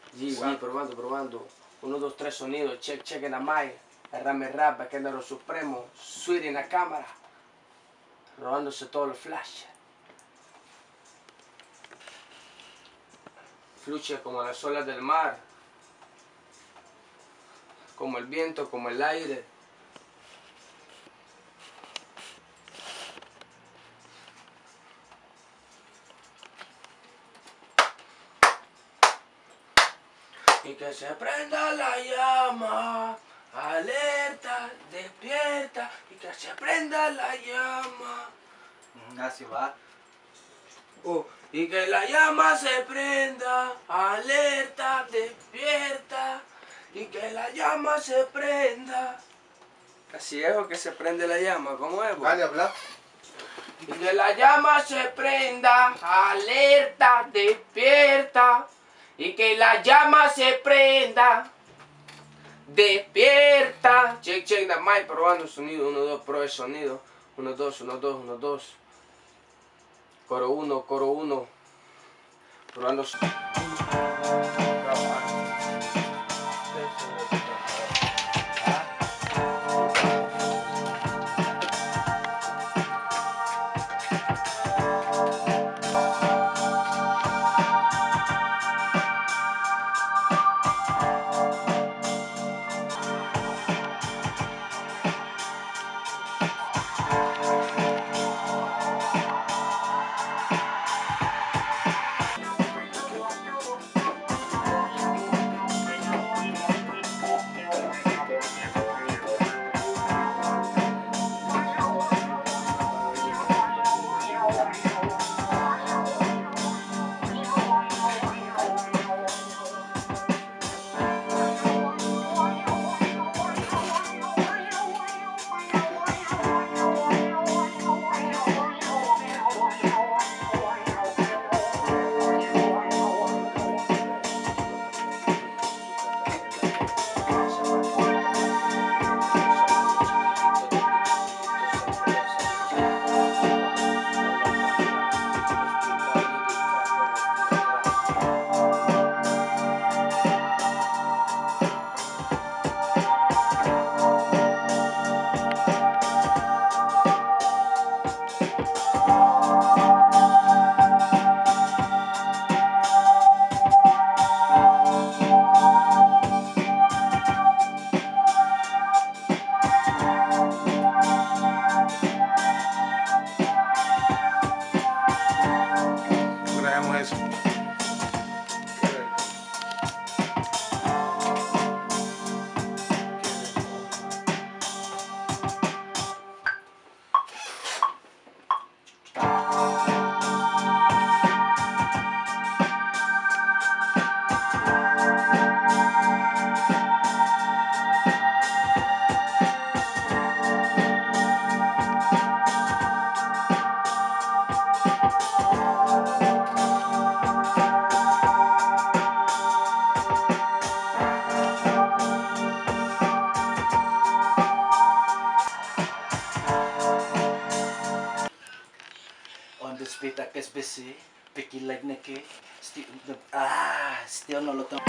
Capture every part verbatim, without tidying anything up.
G, G, probando, probando. Uno, dos, tres sonidos. Check, check en la mic. Rame rap, que es lo supremo. Sweet en la cámara. Robándose todo el flash. Fluye como las olas del mar. Como el viento, como el aire. Y que se prenda la llama, alerta, despierta, y que se prenda la llama. Así va. Oh, y que la llama se prenda, alerta, despierta, y que la llama se prenda. Así es, o que se prende la llama, ¿cómo es? Vale, habla. Y que la llama se prenda, alerta, despierta. Y que la llama se prenda, despierta. Check, check, the mic, probando sonido. Uno, dos, prueba el sonido. Uno, dos, uno, dos, uno, dos. Coro uno, coro uno. Probando sonido. Spita que es B C, picky like Nicky, still, ah, still no lo tengo.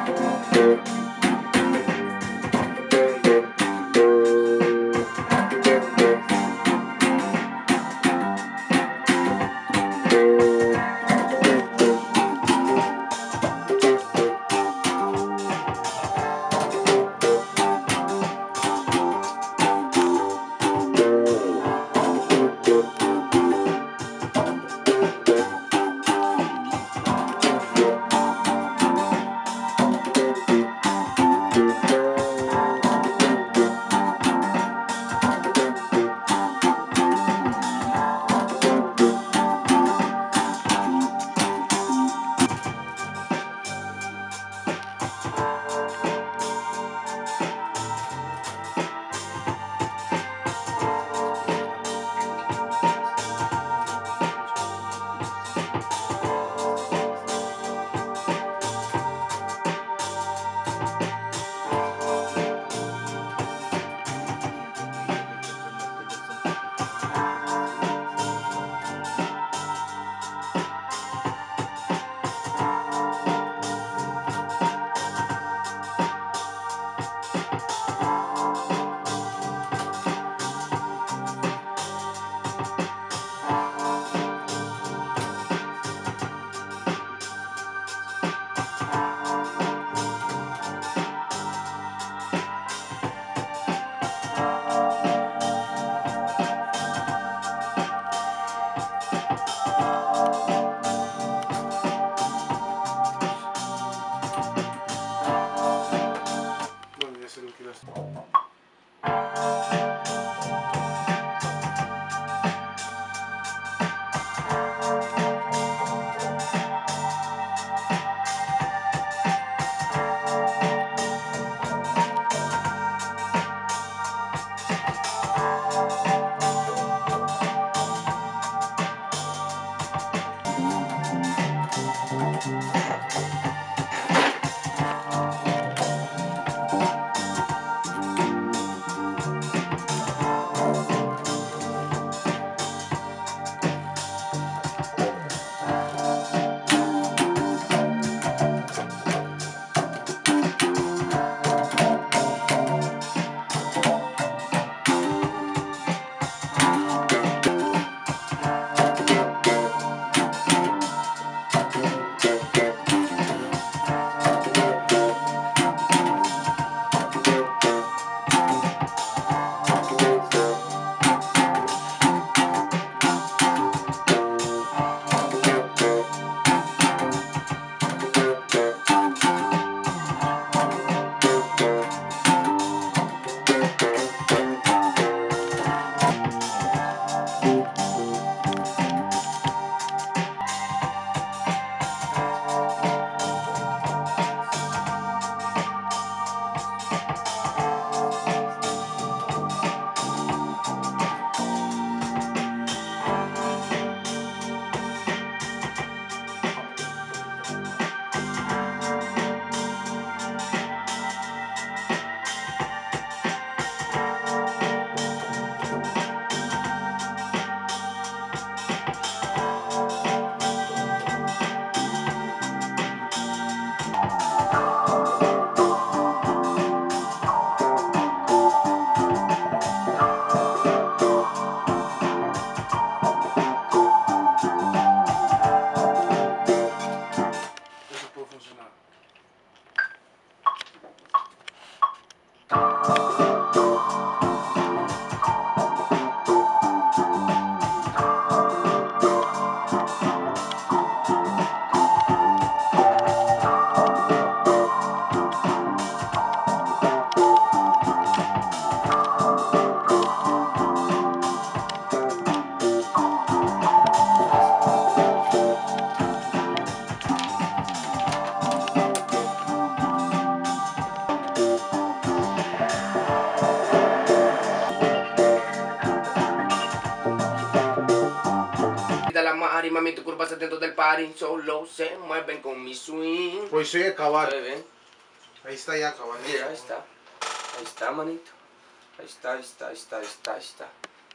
La mari, mami, tu curvas dentro del party, solo se mueven con mi swing. Pues sí, acabar. ¿Ven? Ahí está ya acabado. Mira, ahí está. Ahí está, manito. Ahí está, ahí está, ahí está, ahí está, ahí está.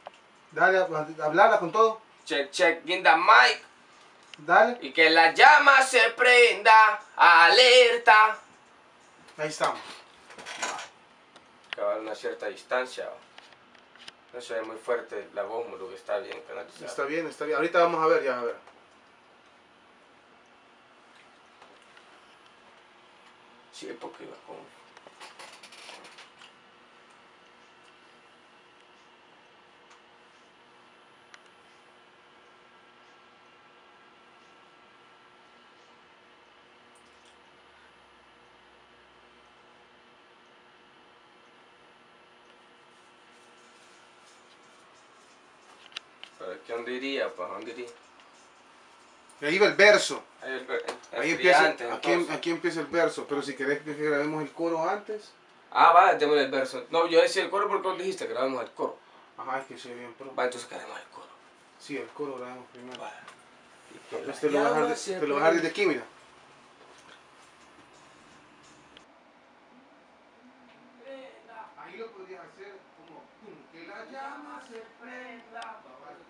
Dale, hablarla con todo. Check, check, guinda mic. Dale. Y que la llama se prenda, alerta. Ahí estamos. Cabal, una cierta distancia. No se ve muy fuerte la voz, lo que está bien canalizado. Está bien, está bien. Ahorita vamos a ver, ya a ver. Sí, porque iba con... ¿Pero qué dónde iría? Pues, ¿dónde iría? Y ahí va el verso. Ahí, el, el, el Ahí empieza, brillante, aquí, entonces. aquí empieza el verso, pero si querés que grabemos el coro antes. Ah, va, démosle el verso. No, yo decía el coro porque vos dijiste que grabemos el coro. Ajá, es que soy bien pro. Va, entonces grabemos el coro. Sí, el coro grabemos primero. Va. Y que Entonces la te lo voy a llama dejar, se de- te lo voy a dejar prenda. desde aquí, mira. Ahí lo podrías hacer como pum, que la llama se prenda.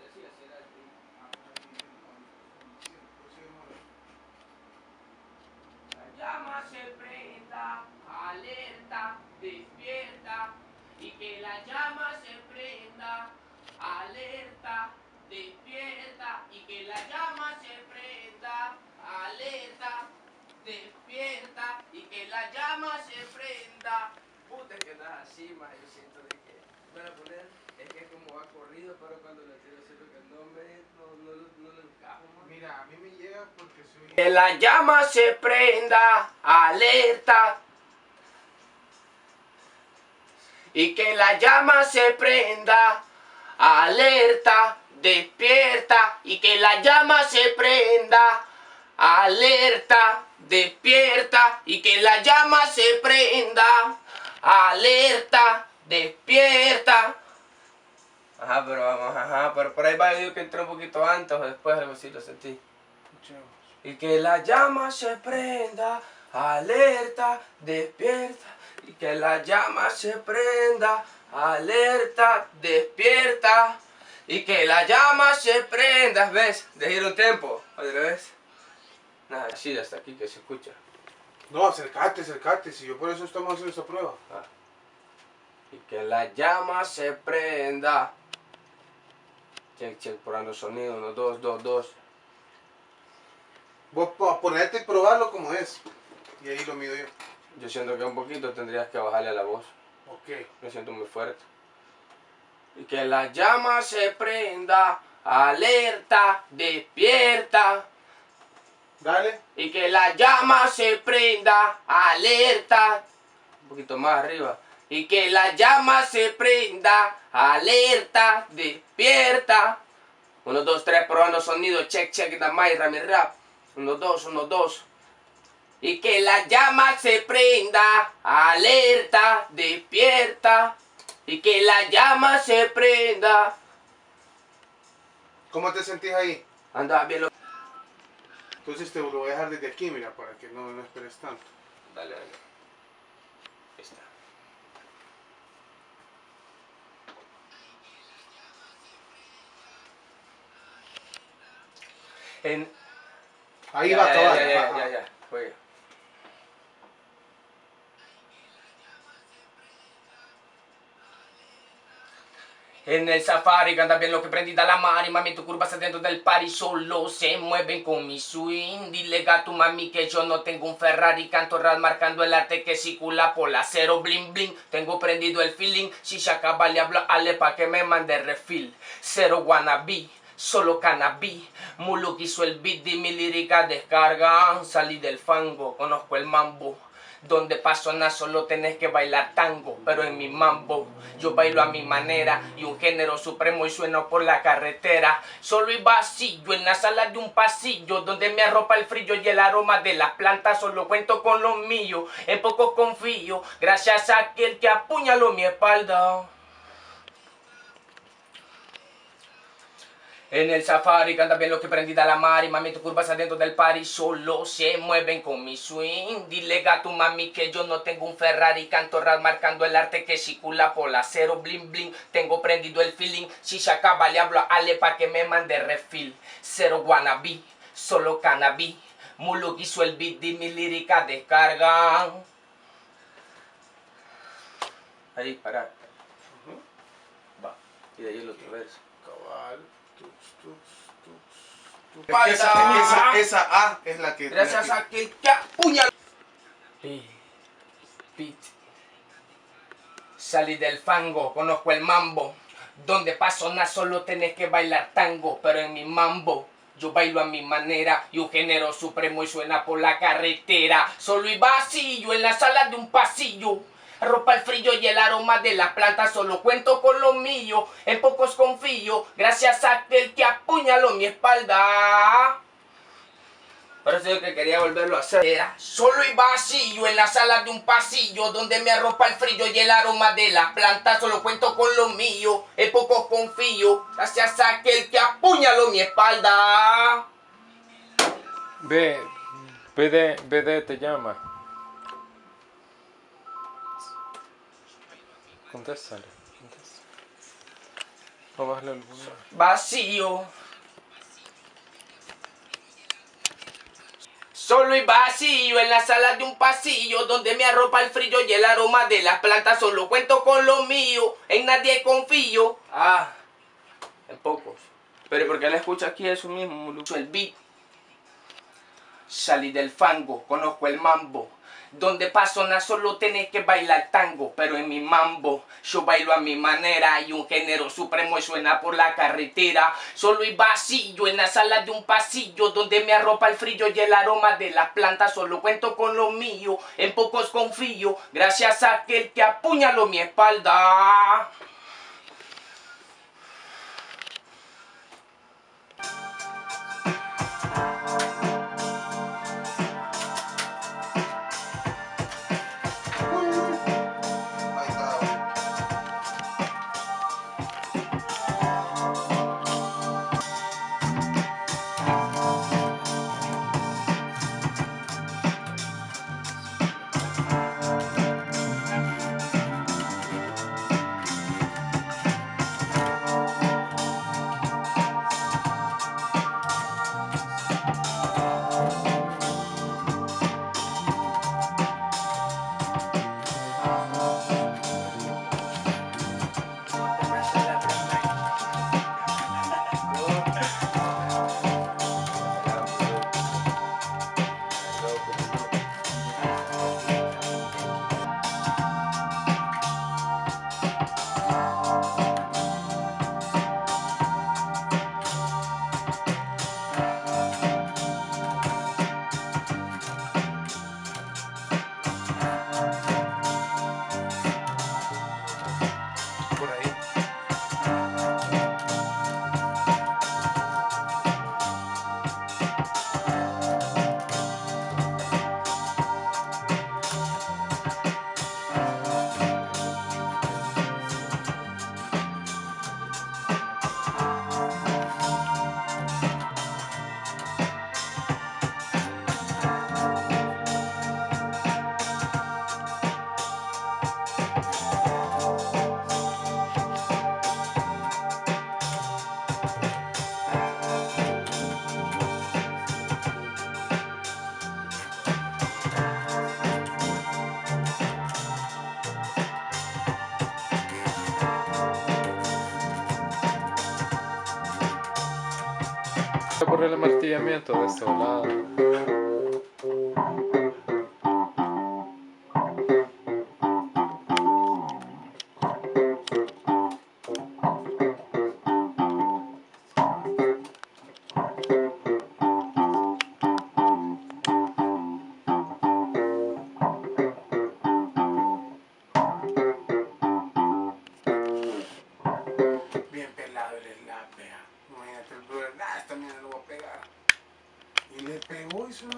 La llama se prenda, alerta, despierta, y que la llama se prenda, alerta, despierta, y que la llama se prenda, alerta, despierta, y que la llama se prenda. Puta, que no es así, más yo siento de que voy a poner, es que es como va corrido, pero cuando lo tiro siento que no me, no, no, no, no lo encajo más. Mira, a mí me llega porque soy... Que la llama se prenda, alerta. Y que la llama se prenda, alerta, despierta. Y que la llama se prenda, alerta, despierta. Y que la llama se prenda, alerta, despierta. Ajá, pero vamos, ajá, pero por ahí va yo digo que entró un poquito antes o después, algo así lo sentí. Y que la llama se prenda, alerta, despierta. Y que la llama se prenda, alerta, despierta. Y que la llama se prenda, ¿ves? De ir un tiempo, otra vez. Nada, así hasta aquí que se escucha. No, acércate, acércate, si yo por eso estamos haciendo esta prueba. Ah. Y que la llama se prenda. Check, check, probando sonido, uno, dos, dos, dos. Vos po- ponerte y probarlo como es. Y ahí lo mido yo. Yo siento que un poquito tendrías que bajarle a la voz. Ok. Me siento muy fuerte. Y que la llama se prenda, alerta, despierta. Dale. Y que la llama se prenda, alerta. Un poquito más arriba. Y que la llama se prenda, alerta, despierta. Uno, dos, tres, probando sonido. Check, check, the mic, Rami Rap. Uno, dos, uno, dos. Y que la llama se prenda, alerta, despierta. Y que la llama se prenda. ¿Cómo te sentís ahí? Anda bien lo... Entonces te lo voy a dejar desde aquí, mira, para que no, no esperes tanto. Dale, dale. Ahí está. En... Ahí Ya, va a ya, acabar. Ya, ya, Ajá. ya, ya, juega. En el safari canta bien lo que prendida la mari. Mami, tu curva está dentro del party. Solo se mueven con mi swing. Dile a tu mami que yo no tengo un Ferrari. Canto rap marcando el arte que circula por la cero bling bling. Tengo prendido el feeling. Si se acaba le hablo ale pa' que me mande refill. Cero wannabe. Solo cannabis, Mulo quiso el beat de mi lírica descarga. Salí del fango, conozco el mambo. Donde paso nada solo tenés que bailar tango. Pero en mi mambo yo bailo a mi manera. Y un género supremo y sueno por la carretera. Solo y vacío en la sala de un pasillo. Donde me arropa el frío y el aroma de las plantas. Solo cuento con lo mío, en poco confío. Gracias a aquel que apuñaló mi espalda. En el safari canta bien lo que prendida la mari. Mami, tu curvas adentro del party. Solo se mueven con mi swing. Dile a tu mami que yo no tengo un Ferrari. Canto rap marcando el arte que circula por la cero bling bling. Tengo prendido el feeling. Si se acaba le hablo a Ale pa' que me mande refill. Cero wannabe, solo cannabis. Mulo quiso el beat de mi lírica descarga. Ahí, parar. Uh-huh. Va. Y de ahí el otro verso. Cabal. Tux, tux, tux, tux. Esa, esa, esa A es la que... Gracias la a aquel que apuñaló. Beat. Salí del fango, conozco el mambo. Donde paso nada, solo tenés que bailar tango. Pero en mi mambo yo bailo a mi manera y un género supremo y suena por la carretera. Solo y vacío en la sala de un pasillo. Ropa el frío y el aroma de las plantas. Solo cuento con lo mío, en pocos confío. Gracias a aquel que apuñaló mi espalda. Pero eso es lo que quería volverlo a hacer. Era solo y vacío en la sala de un pasillo donde me arropa el frío y el aroma de las plantas. Solo cuento con lo mío, en poco confío. Gracias a aquel que apuñaló mi espalda. Ve, B D, B D te llama. Contéstale, contéstale. O bájale el volumen. Vacío. Solo y vacío en la sala de un pasillo donde me arropa el frío y el aroma de las plantas. Solo cuento con lo mío, en nadie confío. Ah, en pocos. Pero porque él escucha aquí eso mismo, mucho el beat. Salí del fango, conozco el mambo. Donde paso nada, solo tenés que bailar tango. Pero en mi mambo yo bailo a mi manera y un género supremo y suena por la carretera. Solo y vacío en la sala de un pasillo donde me arropa el frío y el aroma de las plantas. Solo cuento con lo mío, en pocos confío. Gracias a aquel que apuñaló mi espalda. por ahí. Por el amartillamiento de este lado. Bien pelado el slap, vea. Imagínate el brother, nada, esta mierda lo va a pegar. Y le pegó y se lo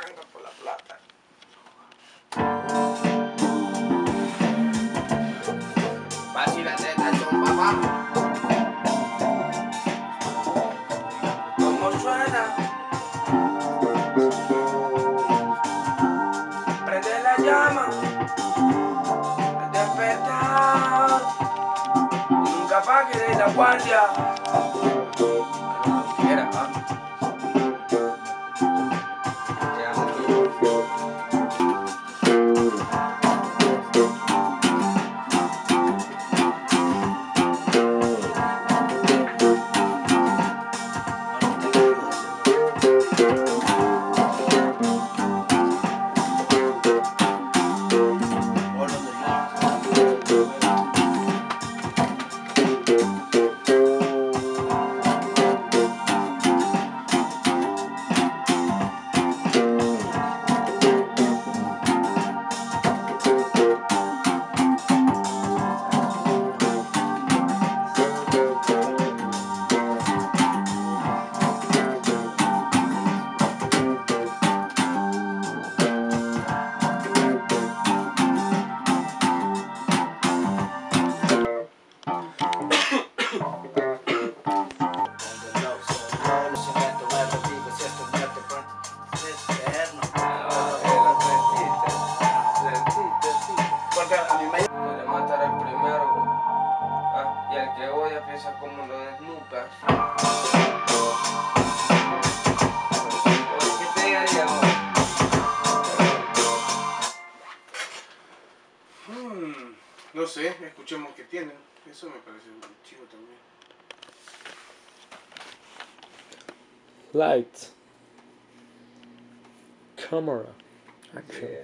arranca por la plata. Vacila de tachón, papá. ¿Cómo suena? Prende la llama. Despertar. Nunca apague la guardia. Quiera, ¿ah? Piensa como lo desnucas. ¿Qué te diría ahora? Hmm, no sé, escuchemos qué tienen. Eso me parece muy chido también. Light. Camera. Action. Yeah.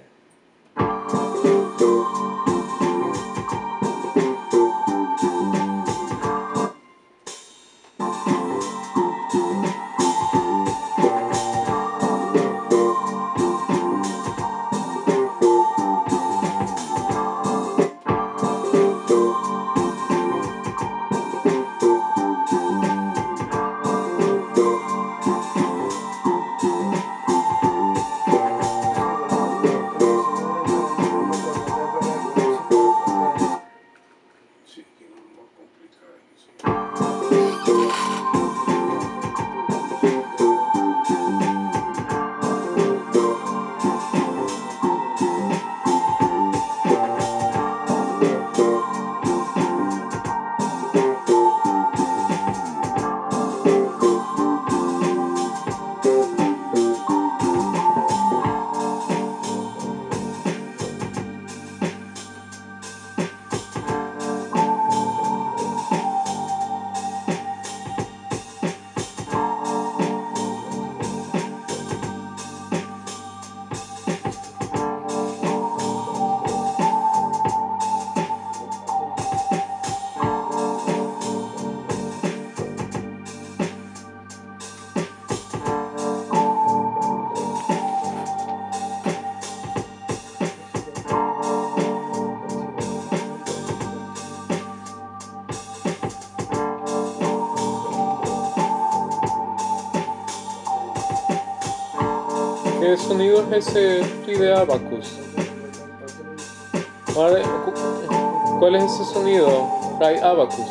¿Qué sonido es ese de Abacus? ¿Cuál es, cuál es ese sonido? Ray Abacus.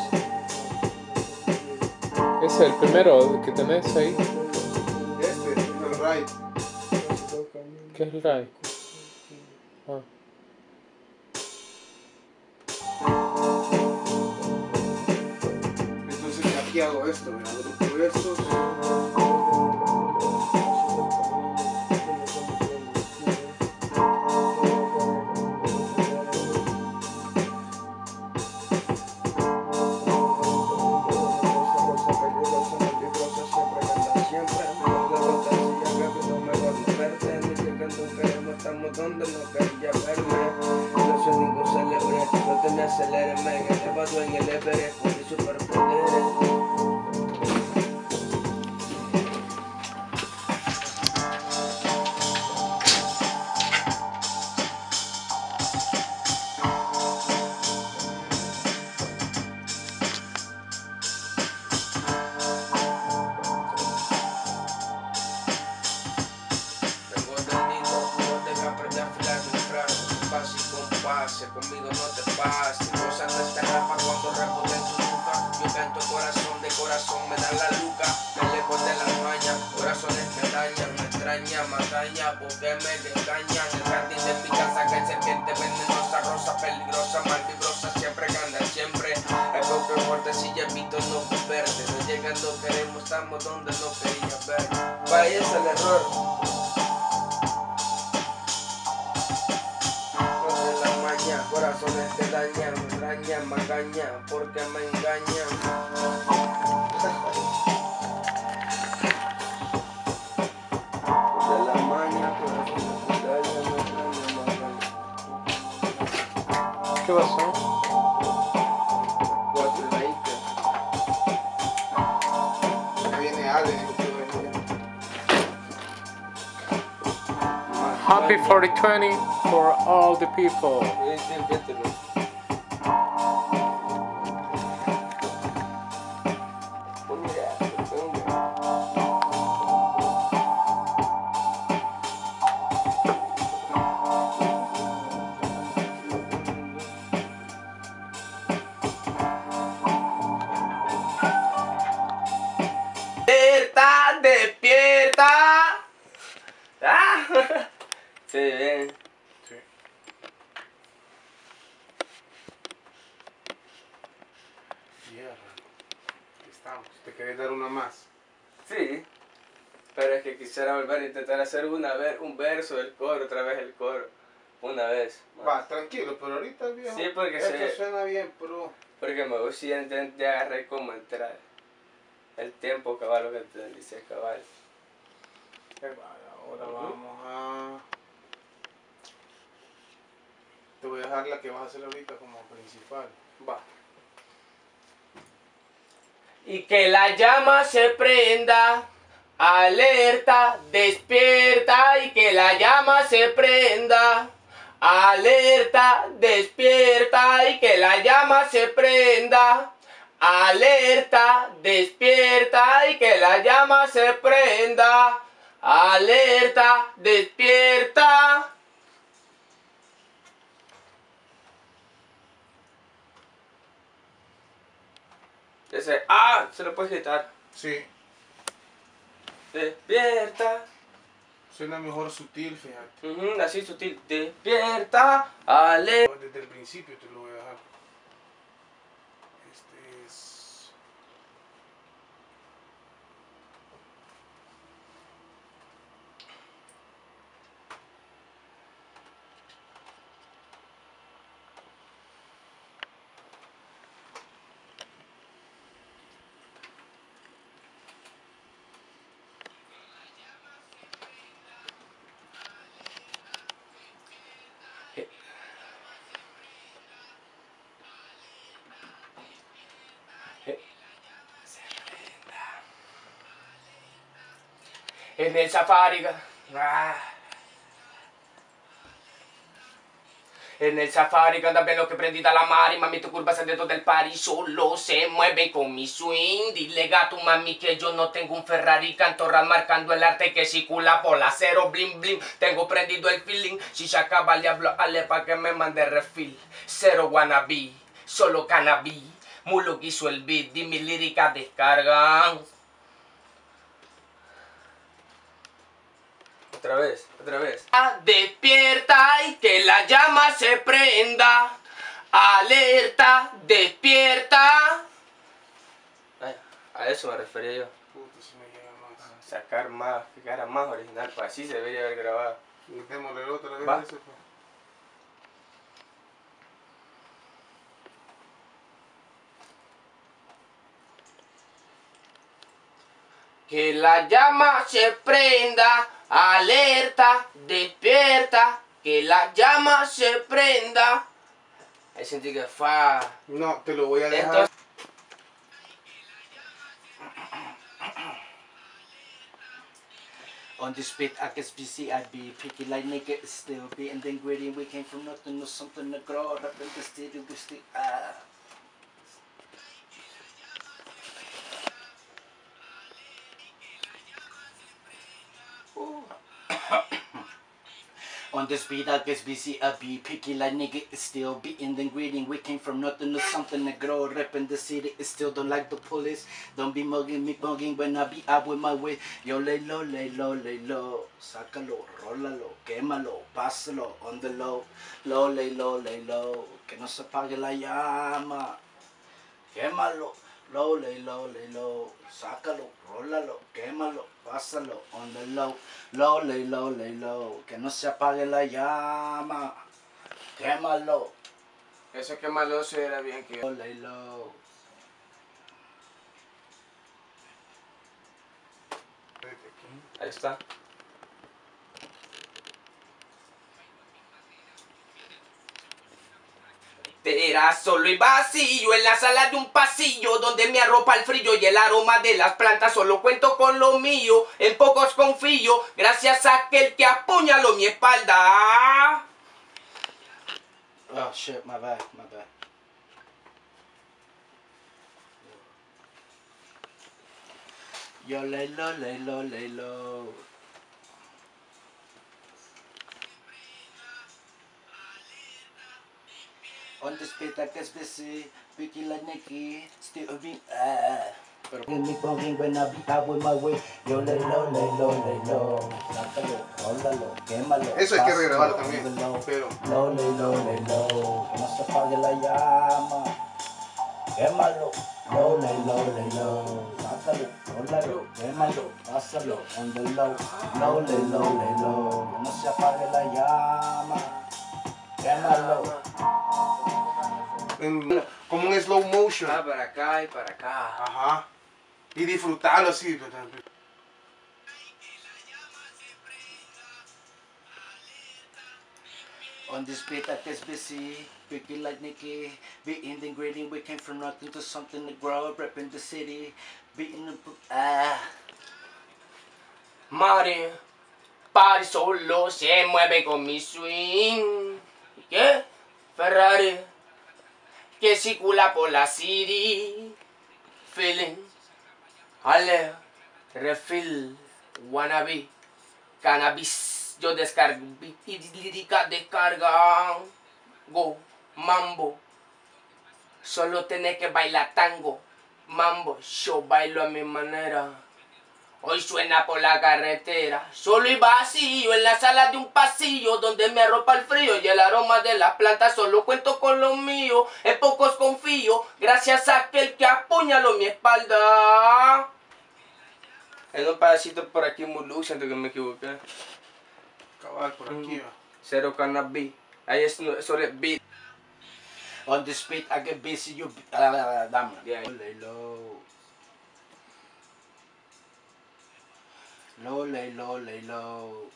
Ese es el primero que tenés ahí. Este, el Ray. ¿Qué es el Ray? Ah. Entonces aquí hago esto, me agrupo estos. Donde no quería verme, no soy ningún célebre, no te me aceleres, me he elevado en el Everest con mis superpoderes. Vengo del conmigo no te pases. Gozando esta rapa cuando rebote en tu nuca. Yo canto corazón de corazón, me dan la luca. Me lejos de la maña, corazones que dañan, me extraña, magaña, porque me engañan. El jardín de mi casa que serpiente venenosa, rosa peligrosa, malvibrosa, siempre gana, siempre. El golpe fuerte si ya evito no verte. No llegando queremos, estamos donde no quería ver. Vaya es el error. No de la maña, corazones que dañan, me extrañan, magaña, porque me engañan. De la maña, corazones que dañan, me extrañan, magaña. ¿Qué pasó? cuatro y veinte. Ya viene Ale, dijo que iba a venir. Happy forty twenty for all the people. Sí, sí, empiételo. Ponme ya, ponme. Despierta, despierta. Ah. Sí, bien. Sí. Yeah, aquí estamos. ¿Te querés dar una más? Sí. Pero es que quisiera volver a intentar hacer una vez un verso del coro, otra vez el coro. Una vez. más. Va, tranquilo, pero ahorita viejo. Sí, porque esto se- suena bien, pero. Porque me gusta ya, ya, ya agarré como entrar. El tiempo cabal, lo que te dice cabal. Vale, ahora vamos a. Te voy a dejar la que vas a hacer ahorita como principal. Va. Y que la llama se prenda, alerta, despierta, y que la llama se prenda, alerta, despierta, y que la llama se prenda, alerta, despierta, y que la llama se prenda, alerta, despierta. Ese ah, se lo puedes quitar. Sí, Despierta. suena mejor sutil, fíjate. Ujú, así sutil. Despierta. Ale. Desde el principio te lo voy a dejar. Este es. En el safari. Ah. En el safari anda bien lo que prendida la mari. Mami, tu curva dentro del party. Solo se mueve con mi swing. Dile a tu mami que yo no tengo un Ferrari. Canto rap marcando el arte que circula por la cero. Bling bling. Tengo prendido el feeling. Si se acaba el diablo, ale pa' que me mande refill. Cero wannabe. Solo cannabis. Mulo quiso el beat. Di mi lírica descargan. Otra vez, otra vez. Despierta y que la llama se prenda. Alerta, despierta. Ay, a eso me refería yo. Puta, si me llega más. Sacar más, que quedara más original, pues así se debería haber grabado. Démosle otra vez Va. ese, pues. Que la llama se prenda. Alerta, despierta. Que la llama se prenda. Ahí sentí que fa. No, te lo voy a dejar. Entonces, On this beat, I guess busy, I'd be picky like nigga, still be and then gritty. We came from nothing to something to grow up in the city, we still, ah. On the speed, I guess busy, I be picky like nigga, it's still beating, then greeting. We came from nothing to something to grow. Reppin' the city, it still don't like the police. Don't be mugging me, bugging when I be out with my way. Yo, lay low, lay low, lay low. Sácalo, rólalo, quémalo, pásalo, on the low. Low, lay low, lay low. Que no se apague la llama. Quémalo, low, lay low, lay low. Sácalo, rólalo, quémalo, pásalo, on the low. Low, lay low, lay low. Que no se apague la llama. Quémalo, Eso que maloso era bien que... low, lay low. Ahí está. Era solo y vacío en la sala de un pasillo donde me arropa el frío y el aroma de las plantas. Solo cuento con lo mío, en pocos confío, gracias a aquel que apuñaló mi espalda. Oh shit, my bad, my bad. Yo lay low, lay low, lay low. On the speed I guess busy, picky like Nicky, still be ah. Pero give me bugging when I be out with my way. Yo lay low, lay low, lay low. Sácalo, rólalo, quémalo. Eso hay que pásalo, regrabar on también, the low. pero... Low, lay low, lay low. Que no se apague la llama. Quémalo, low, lay low, lay low. Sácalo, rólalo, quémalo, pásalo, on the low. Low, lay low, lay low. Que no se apague la llama. Quémalo. en- como un slow motion. Ah, para acá y para acá. Ajá. Y disfrutarlo así. On this beat I guess busy, picky like Nicky, beating the grading, we came from nothing to something to grow, repping the city, beating the ah. Mari, Pari solo se mueve con mi swing. ¿Qué? Ferrari, que circula por la city. Feeling, ale, refill, wannabe, cannabis. Yo descargo, y lírica descarga. Go, mambo. Solo tenés que bailar tango. Mambo, yo bailo a mi manera. Hoy suena por la carretera, solo y vacío en la sala de un pasillo donde me arropa el frío y el aroma de las plantas. Solo cuento con lo mío, en pocos confío, gracias a aquel que apuñaló mi espalda. En un pedacito por aquí muy luz, siento que me equivoqué. Cabal, por aquí va. Cero cannabis, ahí es sobre el beat. On this beat I get busy, you ah, dame. Yeah. Lay low. Low, lay low, lay low.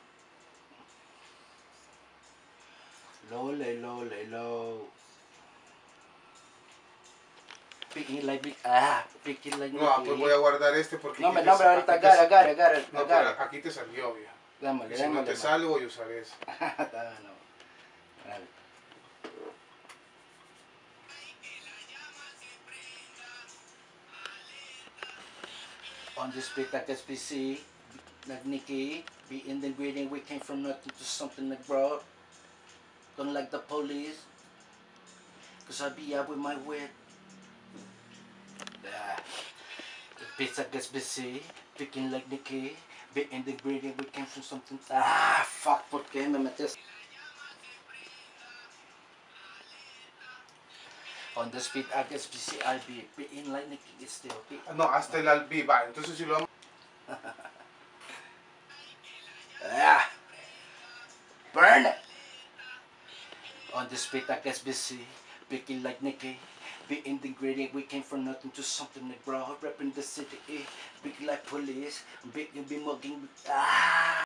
Low, lay low, lay low. Picking like big, ah, picking like No, pues voy a guardar este porque... No, aquí me te- no, pero ahorita aquí te- agarra, agarra, agarra, No, agarra. pero aquí te salió, viejo. Dámale, Y si no dámale, te man. sale, voy a usar eso. Está bueno. Dale. On this beat I guess P C, like Nicky, be in the grading, we came from nothing to something that grow. Don't like the police, cause I be out with my wit. Yeah. The beats I guess busy, picking like Nicky, be in the grading, we came from something. Ah, fuck, ¿por qué me metes? On the speed I guess P C I be, be in like Nicky, it's still be. No, hasta el albi, va. Entonces si lo vamos... Ah, burn it. On the speed I guess busy, picking like Nicky, be in the grading, we came from nothing to something that grow, repping the city, big like police, big and be mugging, ah.